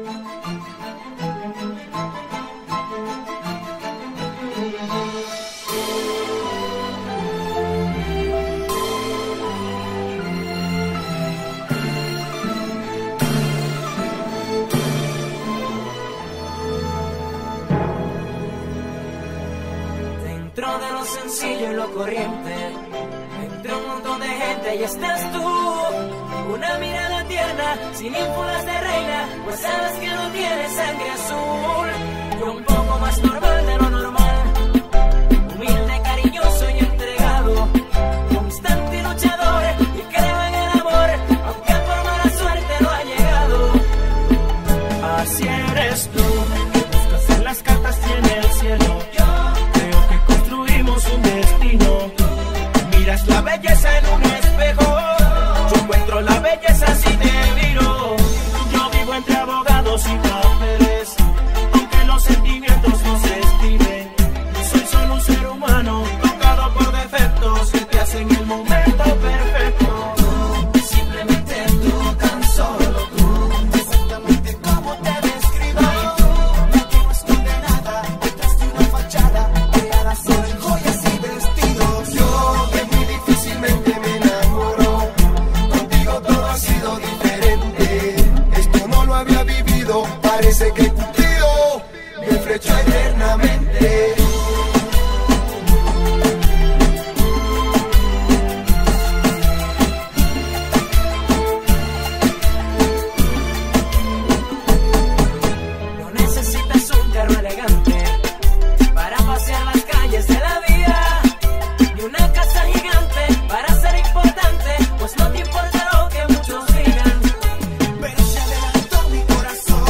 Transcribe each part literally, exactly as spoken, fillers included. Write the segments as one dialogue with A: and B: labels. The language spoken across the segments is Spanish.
A: Dentro de lo sencillo y lo corriente, entre un montón de gente, ahí estás tú. Una mirada tierna, sin ínfulas de reina, pues sabes que no tienes sangre azul. Yo un poco más normal de lo normal, humilde, cariñoso y entregado, constante y luchador, y creo en el amor, aunque por mala suerte no ha llegado.
B: Así eres tú, buscas en las cartas y en el cielo. Un destino, miras la belleza en un espejo, yo encuentro la belleza si te miro. Yo vivo entre abogados y papeles, aunque los sentimientos no se escriben. Soy solo un ser humano, tocado por defectos que te hacen el momento perfecto.
A: Simplemente tú, tan solo tú, exactamente como te describo.
C: La que no esconde nada detrás de una fachada creada solo en joyas. Parece que Cupido me flechó eternamente.
A: No necesitas un carro elegante para pasear las calles de la vida, ni una casa gigante para ser importante, pues no te importa lo que muchos digan.
C: Pero se adelantó mi corazón.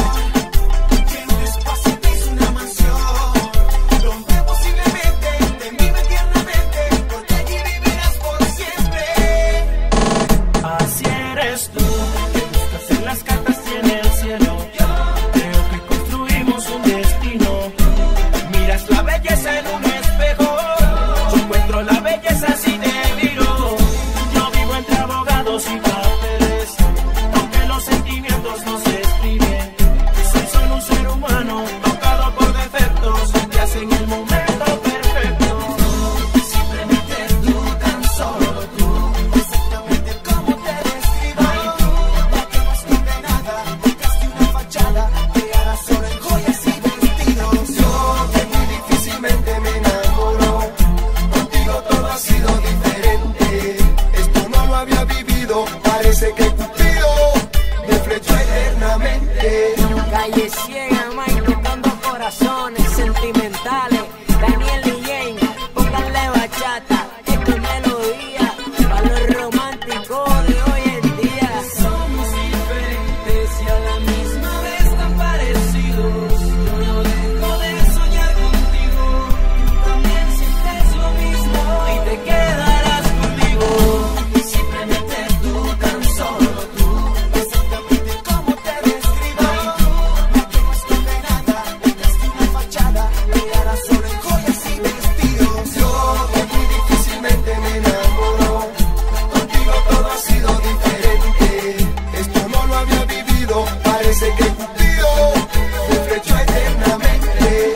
C: Parece que Cupido me flechó eternamente.
A: Calle ciega, Mike, tocando corazones sentimentales. Daniel y Jane, pónganle bachata, esto es melodía para los románticos de hoy en día. Somos diferentes y a la misma vez tan parecidos. Yo no dejo de soñar contigo, tú también sientes lo mismo y te quedarás conmigo. Simplemente tú, tan solo tú,
C: exactamente como te describo. La que no esconde nada detrás de una fachada creada solo en joyas y vestidos. Yo que muy difícilmente me enamoro, contigo todo ha sido diferente. Esto no lo había vivido, parece que Cupido me flechó eternamente.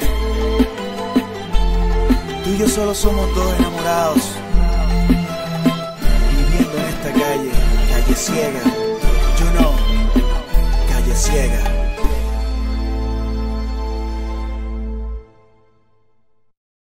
D: Tú y yo solo somos dos enamorados, viviendo en esta calle, calle ciega.